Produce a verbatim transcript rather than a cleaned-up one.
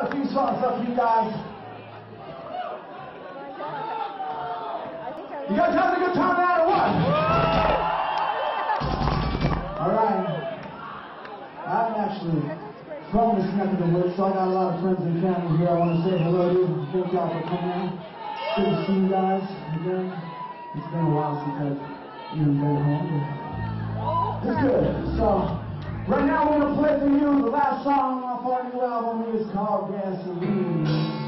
got a few songs up for you guys. You guys having a good time now or what? Alright. I'm actually from this neck of the woods, so I got a lot of friends and family here. I want to say hello to you. Thank y'all for coming out. Good to see you guys again. It's been a while since I've even been home. It's good. So, right now we're going to play for you the last song off our new album. It's called Gasoline.